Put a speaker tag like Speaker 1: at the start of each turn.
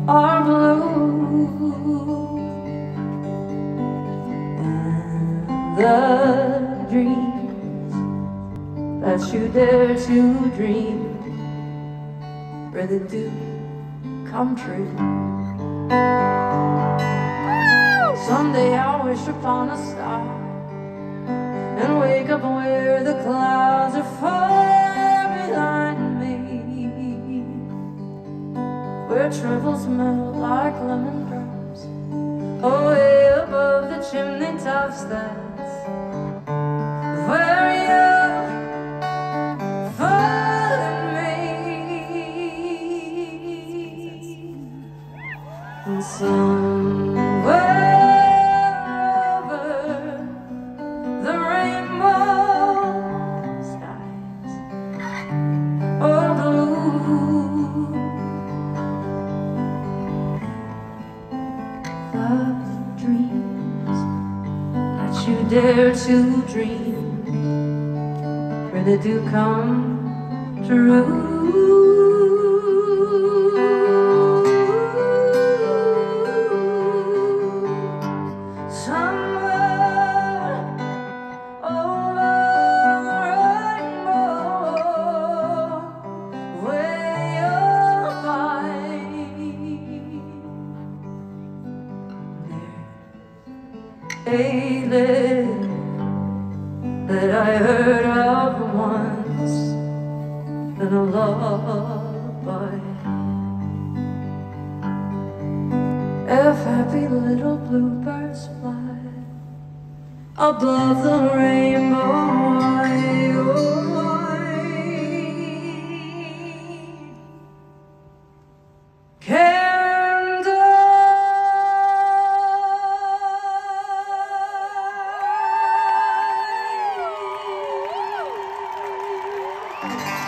Speaker 1: are blue, and the dreams that you dare to dream really do come true. Someday I'll wish upon a star and wake up where the clouds are far behind me, where truffles melt like lemon drops away above the chimney tops. That's where you'll find me. And somewhere dreams that you dare to dream really do come true. Somewhere over the rainbow, where you'll find a lady that I heard of once in a lullaby. If happy little bluebirds fly above the rainbow, why